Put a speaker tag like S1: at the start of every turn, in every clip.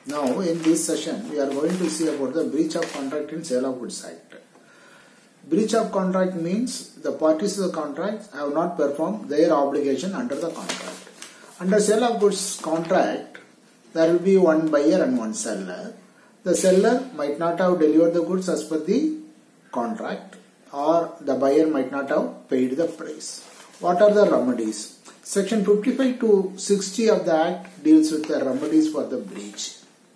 S1: Now in this session we are going to see about the breach of contract in Sale of Goods Act. Breach of contract means the parties to the contract have not performed their obligation under the contract. Under Sale of Goods contract, there will be one buyer and one seller. The seller might not have delivered the goods as per the contract, or the buyer might not have paid the price. What are the remedies? Section 55 to 60 of the Act deals with the remedies for the breach.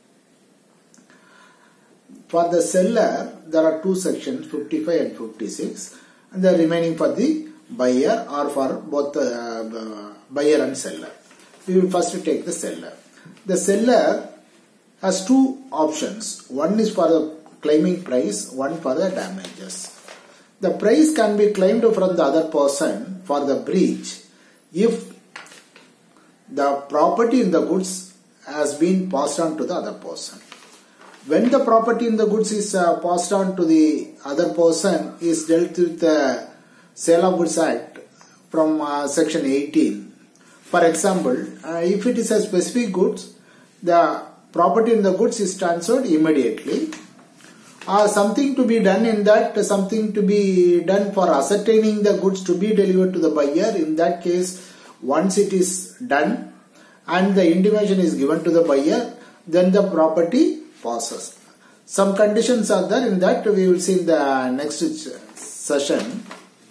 S1: For the seller, there are two sections, 55 and 56, and the remaining for the buyer or for both buyer and seller. We will first take the seller. The seller has two options. One is for the claiming price, one for the damages. The price can be claimed from the other person for the breach if the property in the goods has been passed on to the other person. When the property in the goods is passed on to the other person is dealt with the Sale of Goods Act from section 18. For example, if it is a specific goods, the property in the goods is transferred immediately. Something to be done in that, something to be done for ascertaining the goods to be delivered to the buyer. In that case, once it is done and the intimation is given to the buyer, then the property passes. Some conditions are there, in that we will see in the next session.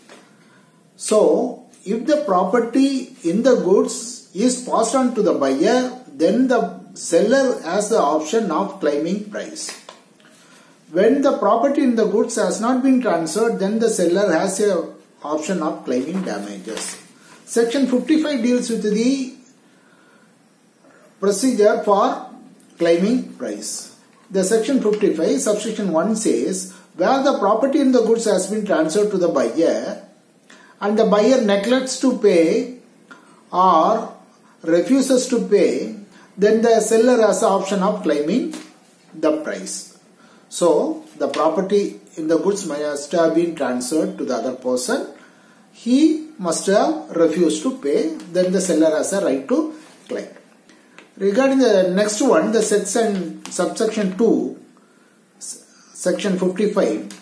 S1: So, if the property in the goods is passed on to the buyer, then the seller has the option of claiming price. When the property in the goods has not been transferred, then the seller has the option of claiming damages. Section 55 deals with the procedure for claiming price. The section 55, subsection 1 says, where the property in the goods has been transferred to the buyer and the buyer neglects to pay or refuses to pay, then the seller has the option of claiming the price. So, the property in the goods must have been transferred to the other person. He must have refused to pay, then the seller has a right to claim. Regarding the next one, the subsection 2, section 55,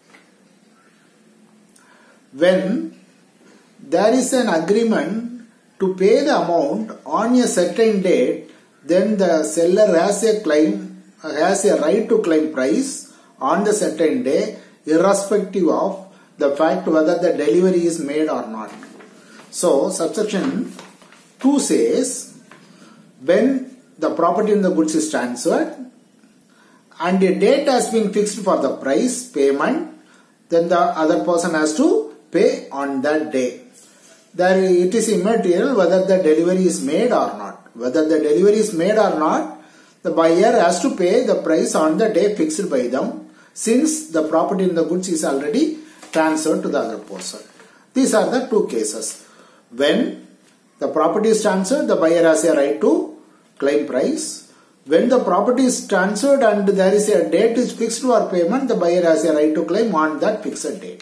S1: when there is an agreement to pay the amount on a certain date, then the seller has a right to claim price on the certain day, irrespective of the fact whether the delivery is made or not. So, subsection 2 says, when the property in the goods is transferred and a date has been fixed for the price payment, then the other person has to pay on that day. There it is immaterial whether the delivery is made or not. Whether the delivery is made or not, the buyer has to pay the price on the day fixed by them, since the property in the goods is already transferred to the other person. These are the two cases. When the property is transferred, the buyer has a right to claim price. When the property is transferred and there is a date is fixed for payment, the buyer has a right to claim on that fixed date.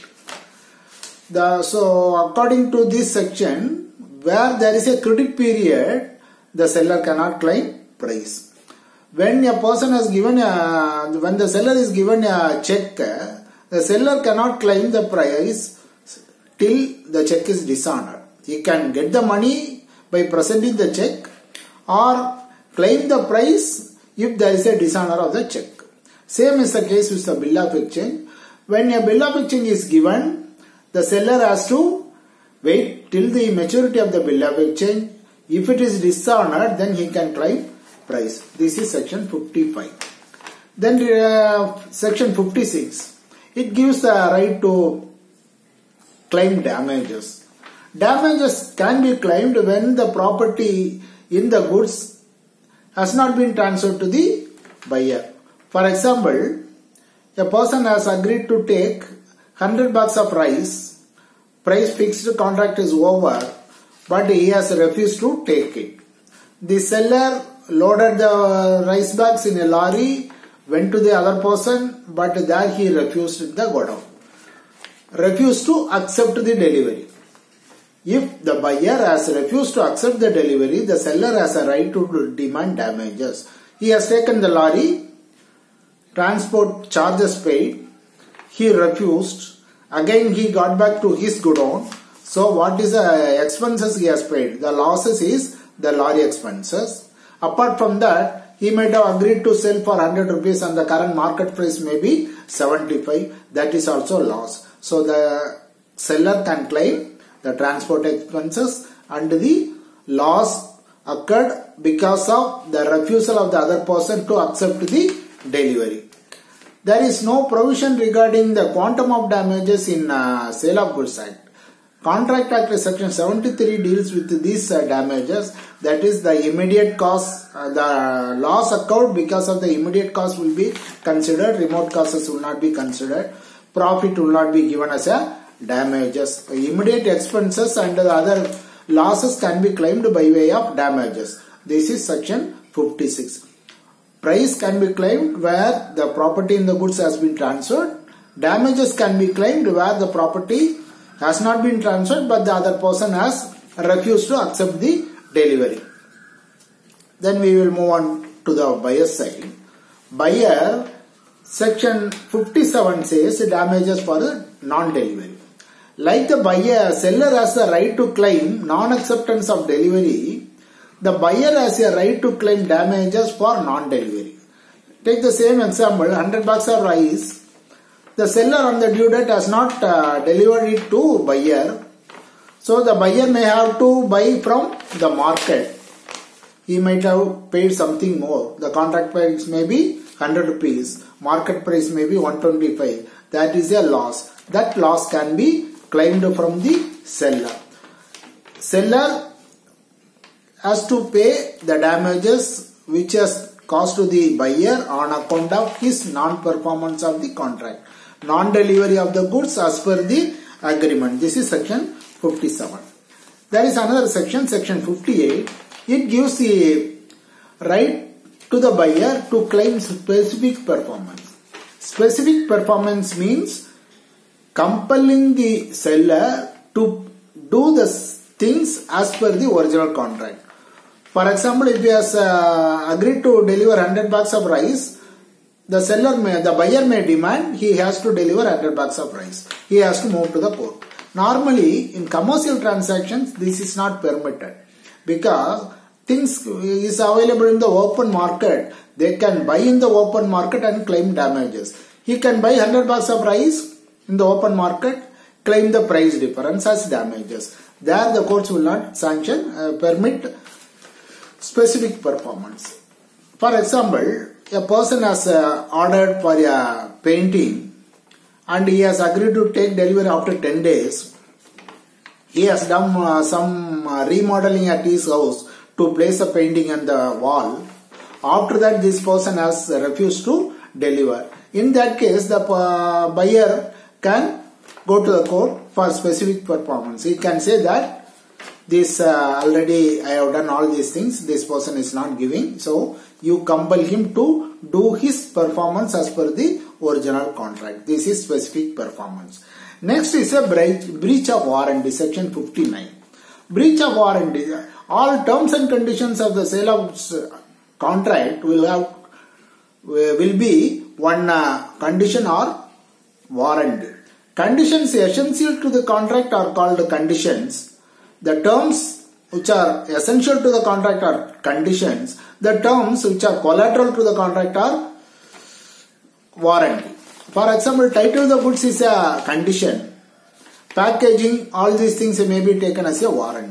S1: So, according to this section, where there is a credit period, the seller cannot claim price. When a person has given when the seller is given a check, the seller cannot claim the price till the check is dishonored. He can get the money by presenting the check or claim the price if there is a dishonor of the check. Same is the case with the bill of exchange. When a bill of exchange is given, the seller has to wait till the maturity of the bill of exchange. If it is dishonored, then he can claim price. This is section 55. Then section 56. It gives the right to claim damages. Damages can be claimed when the property in the goods has not been transferred to the buyer. For example, a person has agreed to take 100 bags of rice, price fixed, contract is over, but he has refused to take it. The seller loaded the rice bags in a lorry, went to the other person, but there he refused the godown. Refused to accept the delivery. If the buyer has refused to accept the delivery, the seller has a right to demand damages. He has taken the lorry, transport charges paid, he refused, again he got back to his godown. So what is the expenses he has paid? The losses is the lorry expenses. Apart from that, he might have agreed to sell for 100 rupees and the current market price may be 75. That is also loss. So the seller can claim the transport expenses and the loss occurred because of the refusal of the other person to accept the delivery. There is no provision regarding the quantum of damages in Sale of Goods Act. Contract Act section 73 deals with these damages, that is the immediate cost, the loss occurred because of the immediate cost will be considered, remote costs will not be considered, profit will not be given as a damages. Immediate expenses and the other losses can be claimed by way of damages. This is section 56. Price can be claimed where the property in the goods has been transferred. Damages can be claimed where the property has not been transferred but the other person has refused to accept the delivery. Then we will move on to the buyer side. Buyer, section 57 says damages for the non-delivery. Like the buyer, seller has the right to claim non-acceptance of delivery. The buyer has a right to claim damages for non-delivery. Take the same example, 100 bucks of rice. The seller on the due date has not delivered it to buyer. So the buyer may have to buy from the market. He might have paid something more. The contract price may be 100 rupees. Market price may be 125. That is a loss. That loss can be claimed from the seller. Seller has to pay the damages which has caused to the buyer on account of his non-performance of the contract. Non-delivery of the goods as per the agreement. This is section 57. There is another section, section 58. It gives the right to the buyer to claim specific performance. Specific performance means compelling the seller to do the things as per the original contract. For example, if he has agreed to deliver 100 bags of rice, the buyer may demand he has to deliver 100 bags of rice. He has to move to the court. Normally, in commercial transactions, this is not permitted because things is available in the open market. They can buy in the open market and claim damages. He can buy 100 bags of rice in the open market, claim the price difference as damages. There, the courts will not sanction, permit specific performance. For example, a person has ordered for a painting and he has agreed to take delivery after 10 days. He has done some remodeling at his house to place a painting on the wall. After that, this person has refused to deliver. In that case, the buyer can go to the court for specific performance. He can say that this already I have done all these things, this person is not giving, so you compel him to do his performance as per the original contract. This is specific performance. Next is a breach of warranty, section 59. Breach of warranty. All terms and conditions of the sale of contract will be one condition or warranty. Conditions essential to the contract are called conditions. The terms which are essential to the contract are conditions. The terms which are collateral to the contract are warranty. For example, title of the goods is a condition. Packaging, all these things may be taken as a warranty.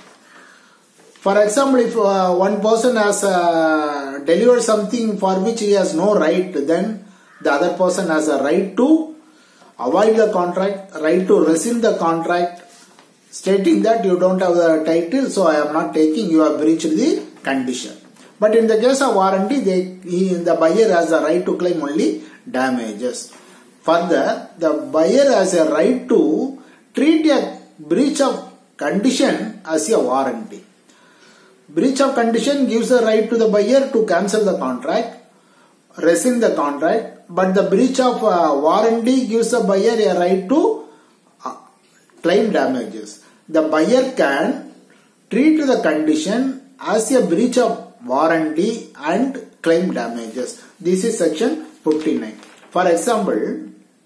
S1: For example, if one person has delivered something for which he has no right, then the other person has a right to avoid the contract, right to rescind the contract, stating that you don't have the title, so I am not taking, you have breached the condition. But in the case of warranty, the buyer has the right to claim only damages. Further, the buyer has a right to treat a breach of condition as a warranty. Breach of condition gives a right to the buyer to cancel the contract, rescind the contract, but the breach of warranty gives the buyer a right to claim damages. The buyer can treat the condition as a breach of warranty and claim damages. This is section 59. For example,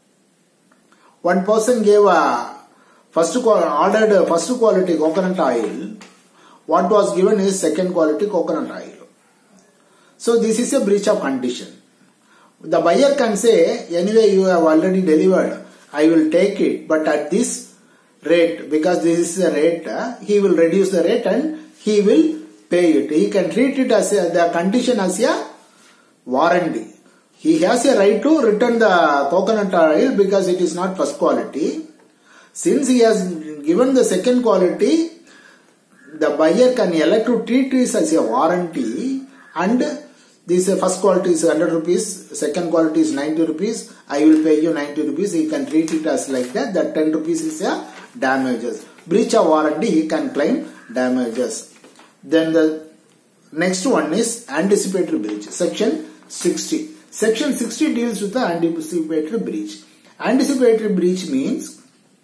S1: one person gave a ordered first quality coconut oil. What was given is second quality coconut oil. So this is a breach of condition. The buyer can say, anyway you have already delivered, I will take it, but at this rate, because this is the rate, he will reduce the rate and he will pay it. He can treat it as the condition as a warranty. He has a right to return the coconut oil because it is not first quality. Since he has given the second quality, the buyer can elect to treat this as a warranty, and this first quality is 100 rupees, second quality is 90 rupees, I will pay you 90 rupees. He can treat it as like that. That 10 rupees is a damages. Breach of warranty, he can claim damages. Then the next one is anticipatory breach. Section 60. Section 60 deals with the anticipatory breach. Anticipatory breach means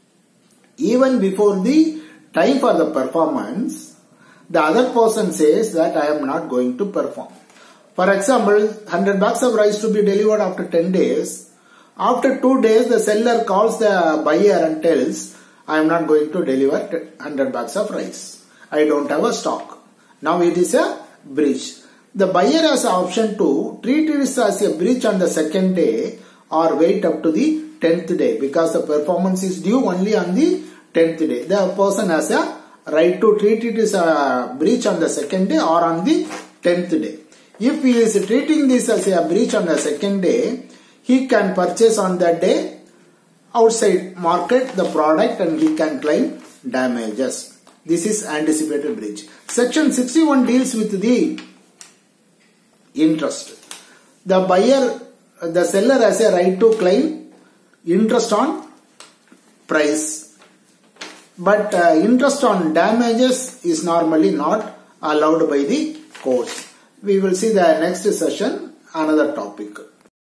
S1: even before the time for the performance, the other person says that I am not going to perform. For example, 100 bags of rice to be delivered after 10 days. After 2 days, the seller calls the buyer and tells, I am not going to deliver 100 bags of rice. I don't have a stock. Now it is a breach. The buyer has the option to treat it as a breach on the second day or wait up to the 10th day, because the performance is due only on the 10th day. The person has a right to treat it as a breach on the second day or on the 10th day. If he is treating this as a breach on the second day, he can purchase on that day outside market the product and he can claim damages. This is anticipated breach. Section 61 deals with the interest. The seller has a right to claim interest on price. But interest on damages is normally not allowed by the courts. We will see the next session, another topic.